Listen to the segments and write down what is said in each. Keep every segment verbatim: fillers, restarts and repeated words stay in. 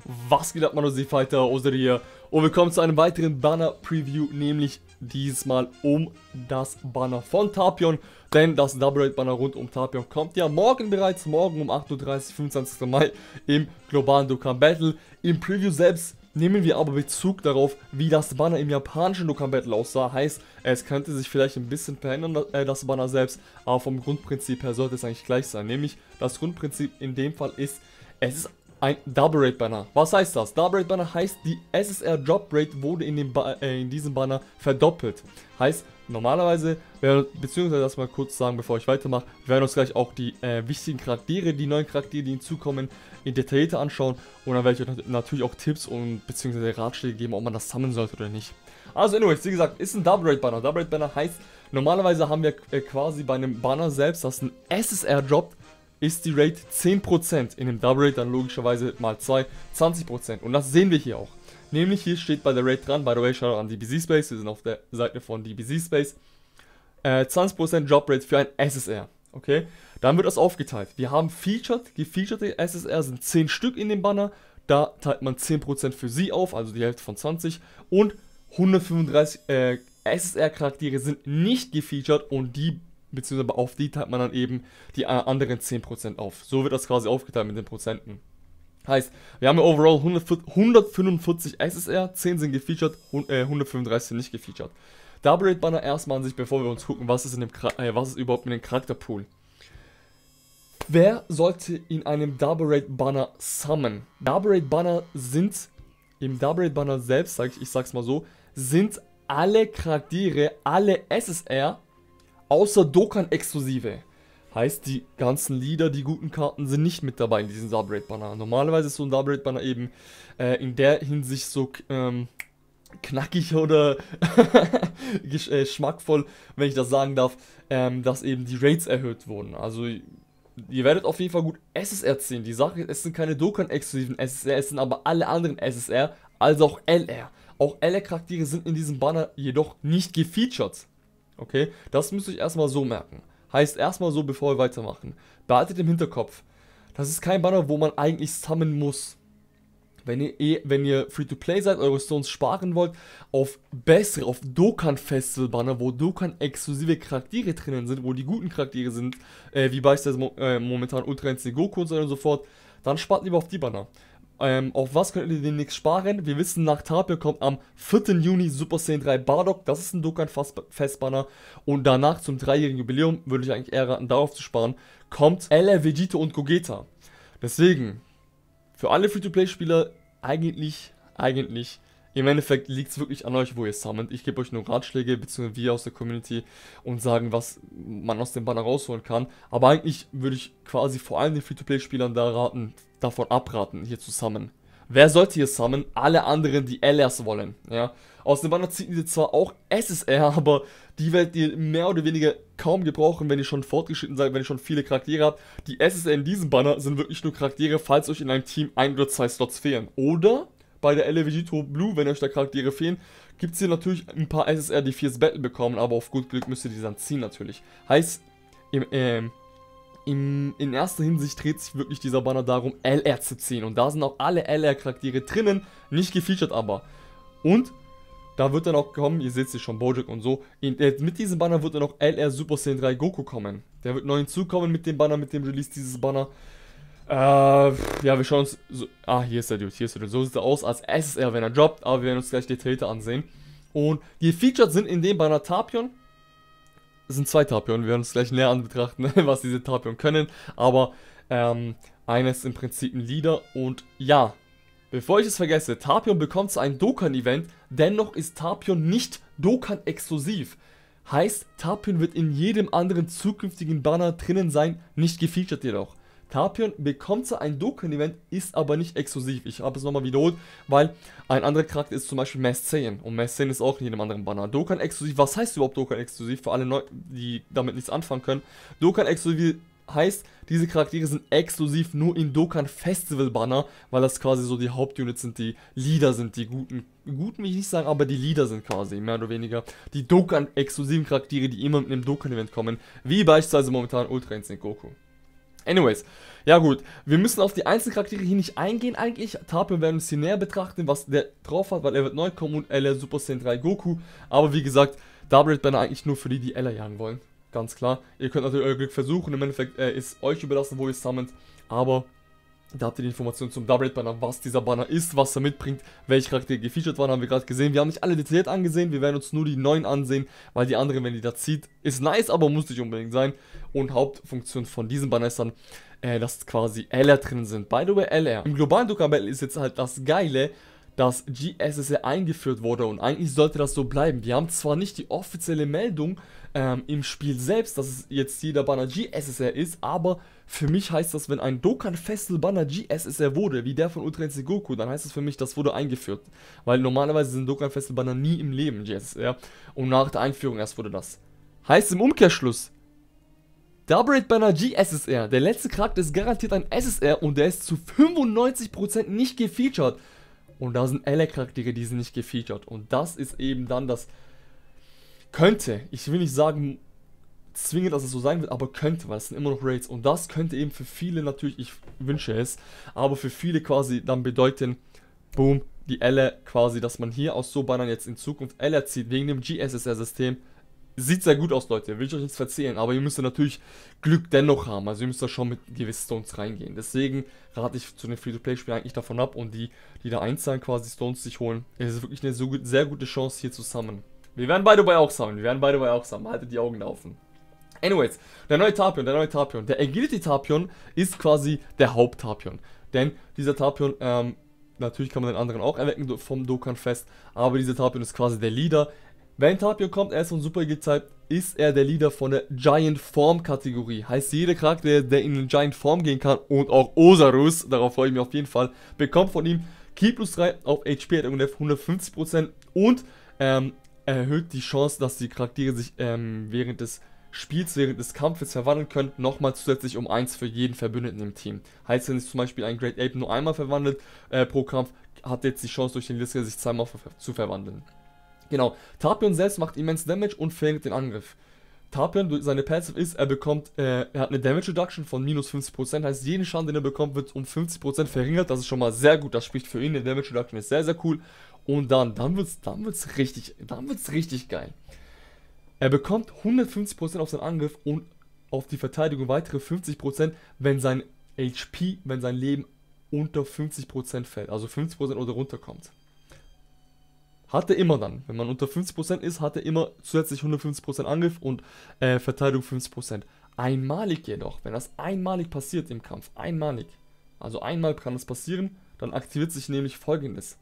Was geht ab, Mano, Fighter, Ozer hier und willkommen zu einem weiteren Banner-Preview, nämlich diesmal um das Banner von Tapion, denn das Double Raid Banner rund um Tapion kommt ja morgen bereits, morgen um acht Uhr dreißig, fünfundzwanzigsten Mai im globalen Dokkan Battle. Im Preview selbst nehmen wir aber Bezug darauf, wie das Banner im japanischen Dokkan Battle aussah, heißt, es könnte sich vielleicht ein bisschen verändern, das Banner selbst, aber vom Grundprinzip her sollte es eigentlich gleich sein, nämlich das Grundprinzip in dem Fall ist, es ist ein Double Raid Banner. Was heißt das? Double Raid Banner heißt, die S S R Drop Rate wurde in, dem ba äh, in diesem Banner verdoppelt. Heißt, normalerweise, beziehungsweise das mal kurz sagen, bevor ich weitermache, wir werden uns gleich auch die äh, wichtigen Charaktere, die neuen Charaktere, die hinzukommen, in detaillierter anschauen. Und dann werde ich euch natürlich auch Tipps und beziehungsweise Ratschläge geben, ob man das sammeln sollte oder nicht. Also anyways, wie gesagt, ist ein Double Raid Banner. Double Raid Banner heißt, normalerweise haben wir äh, quasi bei einem Banner selbst, das ein S S R droppt, ist die Rate zehn Prozent, in dem Double Rate dann logischerweise mal zwei, zwanzig Prozent. Und das sehen wir hier auch. Nämlich hier steht bei der Rate dran, by the way, schaut an D B Z Space, wir sind auf der Seite von D B Z Space, äh, zwanzig Prozent Drop Rate für ein S S R, okay? Dann wird das aufgeteilt. Wir haben Featured, gefeatured S S R sind zehn Stück in dem Banner, da teilt man zehn Prozent für sie auf, also die Hälfte von zwanzig, und hundertfünfunddreißig äh, S S R Charaktere sind nicht gefeatured und die beziehungsweise auf die teilt man dann eben die anderen zehn Prozent auf. So wird das quasi aufgeteilt mit den Prozenten. Heißt, wir haben ja overall hundertfünfundvierzig S S R, zehn sind gefeatured und äh, hundertfünfunddreißig sind nicht gefeatured. Double Raid Banner erstmal an sich, bevor wir uns gucken, was ist, in dem äh, was ist überhaupt mit dem Charakterpool. Wer sollte in einem Double Raid Banner summen? Double Raid Banner sind, im Double Raid Banner selbst, sag ich, ich sag's mal so, sind alle Charaktere, alle S S R, außer Dokkan-Exklusive. Heißt, die ganzen Lieder, die guten Karten sind nicht mit dabei in diesem Double Raid Banner. Normalerweise ist so ein Double Raid Banner eben äh, in der Hinsicht so ähm, knackig oder geschmackvoll, wenn ich das sagen darf, ähm, dass eben die Rates erhöht wurden. Also ihr werdet auf jeden Fall gut S S R ziehen. Die Sache ist, es sind keine Dokkan-exklusiven S S R, es sind aber alle anderen S S R, also auch L R. Auch L R-Charaktere sind in diesem Banner jedoch nicht gefeatured. Okay, das müsst ihr euch erstmal so merken. Heißt erstmal so, bevor wir weitermachen. Behaltet im Hinterkopf, das ist kein Banner, wo man eigentlich summen muss. Wenn ihr, eh, wenn ihr Free-to-Play seid, eure Stones sparen wollt, auf bessere, auf Dokkan-Festival-Banner, wo Dokkan-exklusive Charaktere drinnen sind, wo die guten Charaktere sind, äh, wie beispielsweise mo äh, momentan Ultra Instinct Goku und so und so fort, dann spart lieber auf die Banner. Ähm, auf was könnt ihr demnächst sparen? Wir wissen, nach Tapion kommt am vierten Juni Super Saiyan drei Bardock, das ist ein Dokkan-Festbanner. Und danach zum dreijährigen Jubiläum, würde ich eigentlich eher raten, darauf zu sparen, kommt L R Vegeta und Gogeta. Deswegen, für alle Free-to-Play-Spieler, eigentlich, eigentlich, im Endeffekt liegt es wirklich an euch, wo ihr summont. Ich gebe euch nur Ratschläge, beziehungsweise wir aus der Community und sagen, was man aus dem Banner rausholen kann. Aber eigentlich würde ich quasi vor allem den Free-to-Play-Spielern da raten, davon abraten, hier zu summonen. Wer sollte hier summonen? Alle anderen, die L Rs wollen. Ja? Aus dem Banner zieht ihr zwar auch S S R, aber die werdet ihr mehr oder weniger kaum gebrauchen, wenn ihr schon fortgeschritten seid, wenn ihr schon viele Charaktere habt. Die S S R in diesem Banner sind wirklich nur Charaktere, falls euch in einem Team ein oder zwei Slots fehlen. Oder bei der L R Vegito Blue, wenn euch da Charaktere fehlen, gibt es hier natürlich ein paar S S R, die fürs Battle bekommen, aber auf gut Glück müsst ihr die dann ziehen natürlich. Heißt, im, ähm, im, in erster Hinsicht dreht sich wirklich dieser Banner darum, L R zu ziehen. Und da sind auch alle L R-Charaktere drinnen, nicht gefeatured aber. Und da wird dann auch kommen, ihr seht es schon, Bojack und so, in, äh, mit diesem Banner wird dann auch L R Super Saiyan drei Goku kommen. Der wird neu hinzukommen mit dem Banner, mit dem Release dieses Banner. Äh, ja, wir schauen uns, so, ah, hier ist der Dude, hier ist der Dude, so sieht er aus als S S R, wenn er droppt, aber wir werden uns gleich detaillierter ansehen. Und gefeatured sind in dem Banner Tapion. Es sind zwei Tapion, wir werden uns gleich näher an betrachten, was diese Tapion können, aber ähm, eines im Prinzip ein Leader und ja, bevor ich es vergesse, Tapion bekommt zwar ein Dokkan-Event, dennoch ist Tapion nicht Dokkan-exklusiv. Heißt, Tapion wird in jedem anderen zukünftigen Banner drinnen sein, nicht gefeatured jedoch. Tapion bekommt zwar ein Dokkan-Event, ist aber nicht exklusiv. Ich habe es nochmal wiederholt, weil ein anderer Charakter ist zum Beispiel Masked Saiyan. Und Masked Saiyan ist auch in jedem anderen Banner. Dokkan-exklusiv, was heißt überhaupt Dokkan-exklusiv? Für alle, Neu die damit nichts anfangen können. Dokkan-exklusiv heißt, diese Charaktere sind exklusiv nur in Dokkan-Festival-Banner, weil das quasi so die Hauptunits sind, die Leader sind, die guten, guten will ich nicht sagen, aber die Leader sind quasi, mehr oder weniger. Die Dokkan-exklusiven Charaktere, die immer mit einem Dokkan-Event kommen, wie beispielsweise momentan Ultra Instinct Goku. Anyways, ja gut, wir müssen auf die einzelnen Charaktere hier nicht eingehen eigentlich. Tapion werden wir uns hier näher betrachten, was der drauf hat, weil er wird neu kommen und L R Super Saiyan drei Goku. Aber wie gesagt, Double Red Banner eigentlich nur für die, die Ella jagen wollen. Ganz klar. Ihr könnt natürlich euer Glück versuchen, im Endeffekt äh, ist euch überlassen, wo ihr summont. Aber da habt ihr die Informationen zum Double Red Banner, was dieser Banner ist, was er mitbringt, welche Charaktere gefeatured waren, haben wir gerade gesehen. Wir haben nicht alle detailliert angesehen, wir werden uns nur die neuen ansehen, weil die anderen, wenn die da zieht, ist nice, aber muss nicht unbedingt sein. Und Hauptfunktion von diesem Banner ist dann, äh, dass quasi L R drin sind. By the way, L R. Im globalen Dokkan Battle ist jetzt halt das Geile, dass G S S R eingeführt wurde und eigentlich sollte das so bleiben. Wir haben zwar nicht die offizielle Meldung ähm, im Spiel selbst, dass es jetzt jeder Banner G S S R ist, aber für mich heißt das, wenn ein Dokkan Festival Banner G S S R wurde, wie der von Ultra Instinct Goku, dann heißt das für mich, das wurde eingeführt. Weil normalerweise sind Dokkan Festival Banner nie im Leben G S S R und nach der Einführung erst wurde das. Heißt im Umkehrschluss, Double Red Banner G S S R, der letzte Charakter ist garantiert ein S S R und der ist zu fünfundneunzig Prozent nicht gefeatured. Und da sind L R-Charaktere, die sind nicht gefeatured. Und das ist eben dann das könnte, ich will nicht sagen zwingend, dass es so sein wird, aber könnte, weil es sind immer noch Raids. Und das könnte eben für viele natürlich, ich wünsche es, aber für viele quasi dann bedeuten, boom, die L R quasi, dass man hier aus so Bannern jetzt in Zukunft L R zieht, wegen dem G S S R-System. Sieht sehr gut aus, Leute, will ich euch nichts erzählen, aber ihr müsst natürlich Glück dennoch haben, also ihr müsst da schon mit gewissen Stones reingehen. Deswegen rate ich zu den Free-to-Play-Spielen eigentlich davon ab und die, die da einzahlen, quasi Stones sich holen. Es ist wirklich eine so gut, sehr gute Chance hier zu summonen. Wir werden beide bei auch summonen, wir werden beide bei auch summonen, haltet die Augen offen. Anyways, der neue Tapion, der neue Tapion, der Agility Tapion ist quasi der Haupt-Tapion. Denn dieser Tapion, ähm, natürlich kann man den anderen auch erwecken vom Dokkan Fest, aber dieser Tapion ist quasi der Leader. Wenn Tapion kommt, er ist von Super Agility, ist er der Leader von der Giant Form Kategorie. Heißt, jeder Charakter, der in eine Giant Form gehen kann und auch Osarus, darauf freue ich mich auf jeden Fall, bekommt von ihm Ki plus drei auf H P, hat ungefähr hundertfünfzig Prozent und ähm, erhöht die Chance, dass die Charaktere sich ähm, während des Spiels, während des Kampfes verwandeln können, nochmal zusätzlich um eins für jeden Verbündeten im Team. Heißt, wenn sich zum Beispiel ein Great Ape nur einmal verwandelt äh, pro Kampf, hat jetzt die Chance durch den Liska sich zweimal ver zu verwandeln. Genau, Tapion selbst macht immens Damage und verringert den Angriff. Tapion, durch seine Passive ist, er bekommt, äh, er hat eine Damage Reduction von minus fünfzig Prozent, heißt jeden Schaden, den er bekommt, wird um fünfzig Prozent verringert, das ist schon mal sehr gut, das spricht für ihn, eine Damage Reduction ist sehr, sehr cool. Und dann, dann wird's, dann wird's richtig, dann wird's richtig geil. Er bekommt hundertfünfzig Prozent auf seinen Angriff und auf die Verteidigung weitere fünfzig Prozent, wenn sein H P, wenn sein Leben unter fünfzig Prozent fällt, also fünfzig Prozent oder runterkommt. Hat er immer dann. Wenn man unter fünfzig Prozent ist, hat er immer zusätzlich hundertfünfzig Prozent Angriff und äh, Verteidigung fünfzig Prozent. Einmalig jedoch, wenn das einmalig passiert im Kampf, einmalig, also einmal kann das passieren, dann aktiviert sich nämlich Folgendes.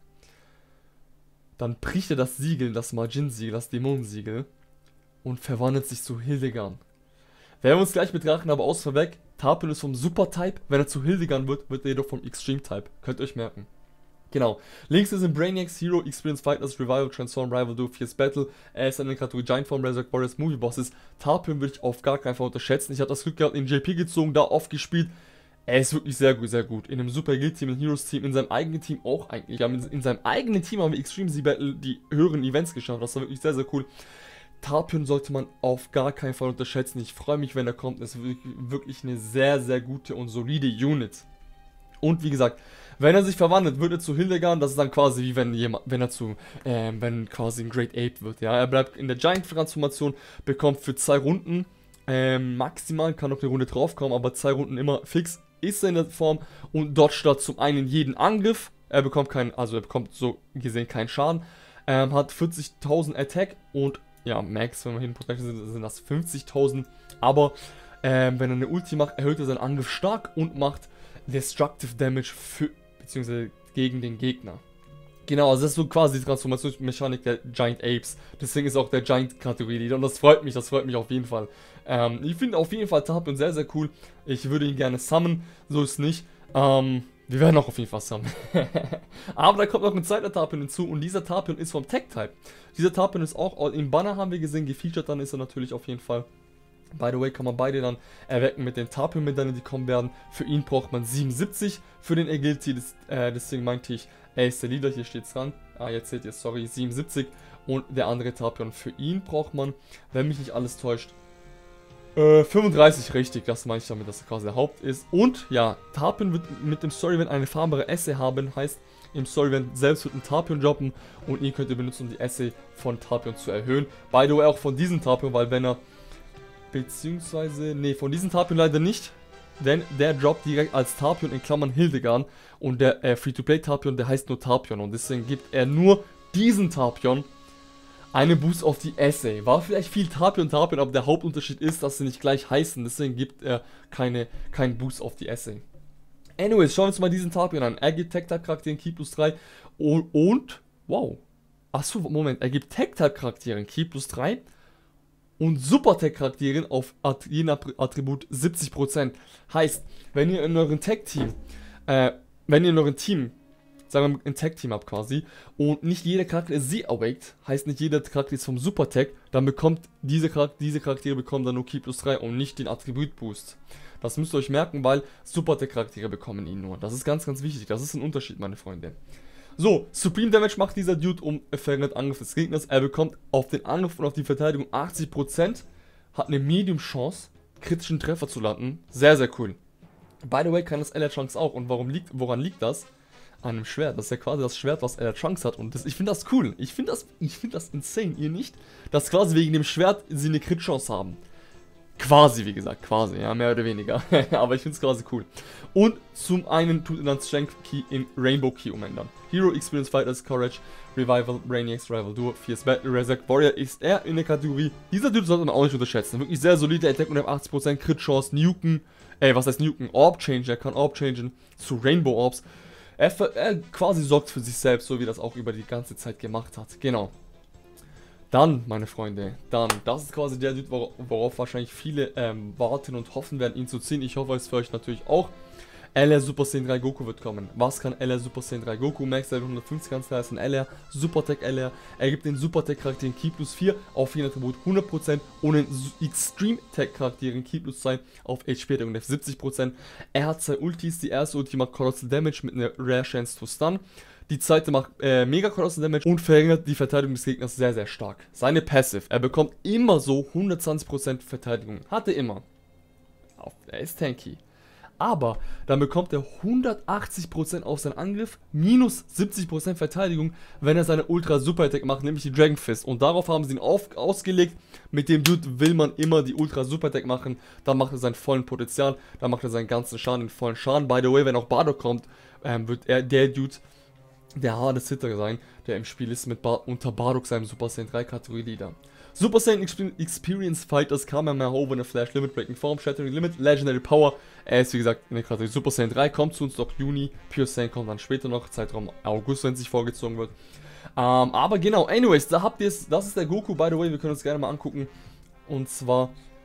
Dann bricht er das Siegel, das Majin-Siegel, das Dämonensiegel und verwandelt sich zu Hildegard. Werden wir uns gleich betrachten, aber aus vorweg, Tapion ist vom Super-Type, wenn er zu Hildegard wird, wird er jedoch vom Extreme-Type. Könnt ihr euch merken. Genau. Links ist in Brainiacs, Hero, Experience Fighters, Revival, Transform, Rival, Duo, Fierce Battle. Er ist in der Kategorie Giant Form, Resurrect Warriors, Movie Bosses. Tapion würde ich auf gar keinen Fall unterschätzen. Ich habe das Glück gehabt, in J P gezogen, da oft gespielt. Er ist wirklich sehr gut, sehr gut. In einem Super Guild Team, in Heroes Team, in seinem eigenen Team auch eigentlich. Wir haben in, in seinem eigenen Team haben wir Extreme Z Battle die höheren Events geschafft. Das war wirklich sehr, sehr cool. Tapion sollte man auf gar keinen Fall unterschätzen. Ich freue mich, wenn er kommt. Es ist wirklich eine sehr, sehr gute und solide Unit. Und wie gesagt, wenn er sich verwandelt, wird er zu Hildegard. Das ist dann quasi wie wenn jemand, wenn er zu, äh, wenn quasi ein Great Ape wird. Ja, er bleibt in der Giant-Transformation, bekommt für zwei Runden, äh, maximal kann noch eine Runde draufkommen, aber zwei Runden immer fix ist er in der Form und dodgt da zum einen jeden Angriff. Er bekommt keinen, also er bekommt so gesehen keinen Schaden, ähm, hat vierzigtausend Attack und ja, Max, wenn wir hin Protection sind, sind das fünfzigtausend. Aber ähm, wenn er eine Ulti macht, erhöht er seinen Angriff stark und macht Destructive Damage für, beziehungsweise gegen den Gegner. Genau, also das ist so quasi die Transformationsmechanik der Giant Apes. Deswegen ist auch der Giant-Kategorie-Leader und das freut mich, das freut mich auf jeden Fall. Ähm, ich finde auf jeden Fall Tapion sehr, sehr cool. Ich würde ihn gerne summonen, so ist es nicht. Ähm, wir werden auch auf jeden Fall summonen. Aber da kommt noch ein zweiter Tapion hinzu und dieser Tapion ist vom Tech-Type. Dieser Tapion ist auch, im Banner haben wir gesehen, gefeatured, dann ist er natürlich auf jeden Fall. By the way, kann man beide dann erwecken mit den Tapion-Medaillen, die kommen werden. Für ihn braucht man siebenundsiebzig, für den Agility, das, äh, deswegen meinte ich, er ist der Leader, hier steht es dran. Ah, jetzt seht ihr, sorry, siebenundsiebzig. Und der andere Tapion, für ihn braucht man, wenn mich nicht alles täuscht, Äh, fünfunddreißig, richtig, das meine ich damit, dass er quasi der Haupt ist. Und ja, Tapion wird mit dem Story-Event eine farmbare Essay haben, heißt, im Story-Event selbst wird ein Tapion droppen und ihr könnt ihr benutzen, um die Essay von Tapion zu erhöhen. By the way, auch von diesem Tapion, weil wenn er, beziehungsweise, nee, von diesem Tapion leider nicht, denn der droppt direkt als Tapion in Klammern Hildegard und der äh, Free-to-Play-Tapion, der heißt nur Tapion und deswegen gibt er nur diesen Tapion einen Boost auf die Essay. War vielleicht viel Tapion, Tapion, aber der Hauptunterschied ist, dass sie nicht gleich heißen. Deswegen gibt er keine, keinen Boost auf die Essay. Anyways, schauen wir uns mal diesen Tapion an. Er gibt Tech-Type-Charakteren Key plus drei und, und, wow. Achso, Moment, er gibt Tech-Type-Charakteren Key plus drei und Super-Tech-Charakteren auf At jeden Attribut siebzig Prozent. Heißt, wenn ihr in eurem Tech-Team, äh, wenn ihr in eurem Team sagen wir mal, ein Tag-Team habt quasi und nicht jeder Charakter ist Z-Awaked, heißt nicht jeder Charakter ist vom Super-Tag, dann bekommt diese, Charakter, diese Charaktere bekommen dann nur Key plus drei und nicht den Attribut-Boost. Das müsst ihr euch merken, weil Super-Tag-Charaktere bekommen ihn nur. Das ist ganz, ganz wichtig. Das ist ein Unterschied, meine Freunde. So, Supreme Damage macht dieser Dude um verringert Angriff des Gegners. Er bekommt auf den Angriff und auf die Verteidigung achtzig Prozent, hat eine Medium-Chance, kritischen Treffer zu landen. Sehr, sehr cool. By the way, kann das Ella Trunks auch. Und warum liegt, woran liegt das? An einem Schwert. Das ist ja quasi das Schwert, was Ella Trunks hat. Und das, ich finde das cool. Ich finde das, ich finde das insane. Ihr nicht? Dass quasi wegen dem Schwert sie eine Crit-Chance haben. Quasi, wie gesagt. Quasi, ja, mehr oder weniger. Aber ich finde es quasi cool. Und zum einen tut er dann Strength Key in Rainbow Key umändern. Hero, Experience, Fighters, Courage, Revival, Brainiacs, Rival Duo, Fierce Battle, Resurrect Warrior ist er in der Kategorie. Dieser Dude sollte man auch nicht unterschätzen. Wirklich sehr solide Attack und achtzig Prozent Crit-Chance, Nuken. Ey, was heißt Nuken? Orb Change. Er kann Orb changen zu Rainbow Orbs. Er, er quasi sorgt für sich selbst, so wie das auch über die ganze Zeit gemacht hat. Genau. Dann, meine Freunde, dann, das ist quasi der Dude, wor worauf wahrscheinlich viele ähm, warten und hoffen werden, ihn zu ziehen. Ich hoffe es für euch natürlich auch. L R Super Saiyan drei Goku wird kommen. Was kann L R Super Saiyan drei Goku? Max Level hundertfünfzig ganz klar ist ein L R. Super Tech L R. Er gibt den Super Tech Charakteren Ki plus vier auf jeden Attribut hundert Prozent und den Extreme Tech Charakteren Ki plus zwei auf H P und F siebzig Prozent. Er hat zwei Ultis. Die erste Ulti macht Colossal Damage mit einer Rare Chance to Stun. Die zweite macht äh, Mega Colossal Damage und verringert die Verteidigung des Gegners sehr, sehr stark. Seine Passive. Er bekommt immer so hundertzwanzig Prozent Verteidigung. Hatte immer. Auf, er ist tanky. Aber dann bekommt er hundertachtzig Prozent auf seinen Angriff, minus siebzig Prozent Verteidigung, wenn er seine Ultra Super Attack macht, nämlich die Dragon Fist. Und darauf haben sie ihn auf, ausgelegt. Mit dem Dude will man immer die Ultra Super Attack machen. Dann macht er seinen vollen Potenzial, dann macht er seinen ganzen Schaden, den vollen Schaden. By the way, wenn auch Bardock kommt, ähm, wird er der Dude der harte Hitter sein, der im Spiel ist mit Bar unter Bardock seinem Super Saiyan drei Kategorie Leader. Super Saiyan Experience Fighters Kamehameha in der Flash Limit Breaking Form, Shattering Limit, Legendary Power. Er ist wie gesagt in der Kategorie Super Saiyan drei, kommt zu uns doch Juni, Pure Saiyan kommt dann später noch, Zeitraum August, wenn es sich vorgezogen wird. Ähm, aber genau, anyways, da habt ihr es, das ist der Goku, by the way, wir können uns gerne mal angucken. Und zwar,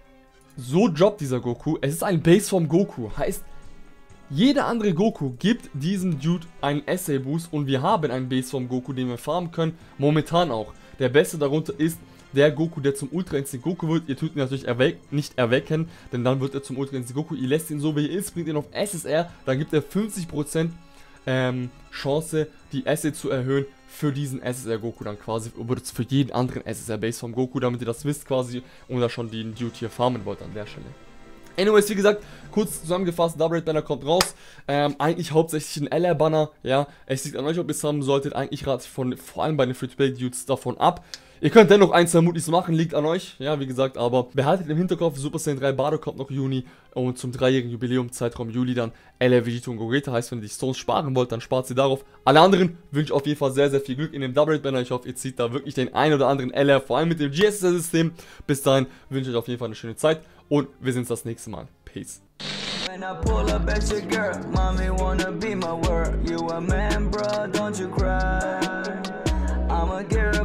so droppt dieser Goku, es ist ein Base vom Goku, heißt, jeder andere Goku gibt diesem Dude einen Essay Boost und wir haben einen Base vom Goku, den wir farmen können, momentan auch. Der beste darunter ist der Goku, der zum Ultra Instinct Goku wird. Ihr tut ihn natürlich erweck nicht erwecken, denn dann wird er zum Ultra Instinct Goku. Ihr lässt ihn so, wie er ist, bringt ihn auf S S R, dann gibt er fünfzig Prozent ähm, Chance, die Essay zu erhöhen für diesen S S R Goku dann quasi, oder für jeden anderen S S R Base vom Goku, damit ihr das wisst quasi und da schon den Dude hier farmen wollt an der Stelle. Anyways, wie gesagt, kurz zusammengefasst, Double Red Banner kommt raus. Ähm, eigentlich hauptsächlich ein L R Banner, ja. Es liegt an euch, ob ihr es haben solltet. Eigentlich rate ich von, vor allem bei den Free-to-Play-Dudes davon ab. Ihr könnt dennoch eins vermutlich machen, liegt an euch, ja, wie gesagt, aber behaltet im Hinterkopf, Super Saiyan drei Bardock kommt noch Juni und zum dreijährigen Jubiläum, Zeitraum Juli dann L R Vegito und Gogeta, heißt, wenn ihr die Stones sparen wollt, dann spart sie darauf. Alle anderen wünsche ich auf jeden Fall sehr, sehr viel Glück in dem Double Red Banner, ich hoffe, ihr zieht da wirklich den einen oder anderen L R, vor allem mit dem G S S R-System. Bis dahin wünsche ich euch auf jeden Fall eine schöne Zeit und wir sehen uns das nächste Mal. Peace. When I pull up at your girl, mommy wanna be my world. You a man, bro, don't you cry. I'm a girl.